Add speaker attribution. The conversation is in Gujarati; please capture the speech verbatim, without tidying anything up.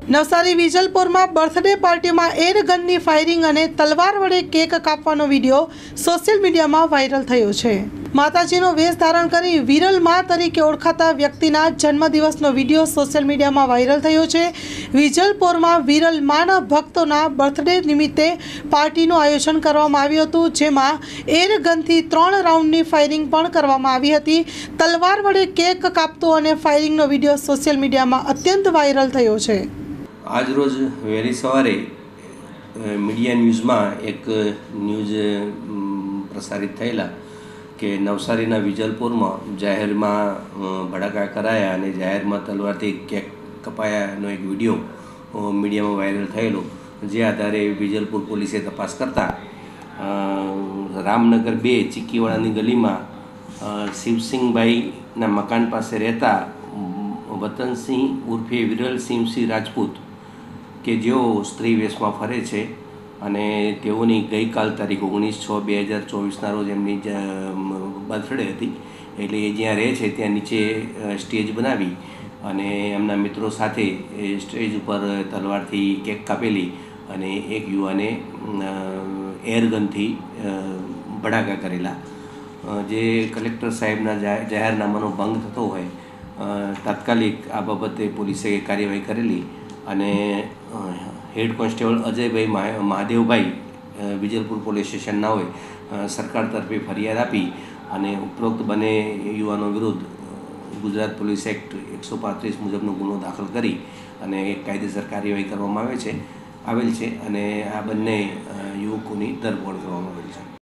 Speaker 1: નવસારી વિજલપુરમાં બર્થડે પાર્ટીમાં એર ગનની ફાયરિંગ અને તલવાર વડે કેક કાપવાનો વિડીયો સોશિયલ મીડિયામાં વાયરલ થયો છે। માતાજીનો વેશ ધારણ કરી વિરલ મા તરીકે ઓળખાતા વ્યક્તિના જન્મદિવસનો વિડીયો સોશિયલ મીડિયામાં વાયરલ થયો છે। વિજલપુરમાં વિરલ માના ભક્તોના બર્થડે નિમિત્તે પાર્ટીનું આયોજન કરવામાં આવ્યું હતું, જેમાં એર ગનથી ત્રણ રાઉન્ડની ફાયરિંગ પણ કરવામાં આવી હતી। તલવાર વડે કેક કાપતો અને ફાયરિંગનો વિડીયો સોશિયલ મીડિયામાં અત્યંત વાયરલ થયો છે।
Speaker 2: आज रोज वહેલી સવારે મીડિયા ન્યૂઝમાં એક ન્યૂઝ પ્રસારિત થયેલા કે નવસારીના વિજલપુરમાં જાહેરમાં ભડાકા કરાયા અને જાહેરમાં તલવારથી કેક કપાયાનો એક વિડીયો મીડિયામાં વાયરલ થયેલો, જે આધારે વિજલપુર પોલીસે તપાસ કરતા રામનગર બે ચીકીવાડાની ગલીમાં શિવસિંહભાઈના મકાન પાસે રહેતા વતનસિંહ ઉર્ફે વિરલસિંહસિંહ રાજપૂત કે જેઓ સ્ત્રી વેશમાં ફરે છે અને તેઓની ગઈકાલ તારીખ ઓગણીસ છ બે હજાર ચોવીસના રોજ એમની બર્થડે હતી, એટલે એ જ્યાં રહે છે ત્યાં નીચે સ્ટેજ બનાવી અને એમના મિત્રો સાથે સ્ટેજ ઉપર તલવારથી કેક કાપેલી અને એક યુવાને એરગનથી ભડાકા કરેલા, જે કલેક્ટર સાહેબના જાહેરનામાનો ભંગ થતો હોય તાત્કાલિક આ બાબતે પોલીસે કાર્યવાહી કરેલી અને head constable Ajaybhai Mahadevbhai Vijalpur police સ્ટેશનના હોય સરકાર તરફે ફરિયાદ આપી અને ઉપરોક્ત બંને યુવાનો વિરુદ્ધ ગુજરાત પોલીસ એક્ટ એકસો પાંત્રીસ મુજબનો ગુનો દાખલ કરી અને કાયદેસર કાર્યવાહી કરવામાં આવે છે આવેલ છે અને આ બંને યુવકોની ધરપકડ કરવામાં આવેલ છે।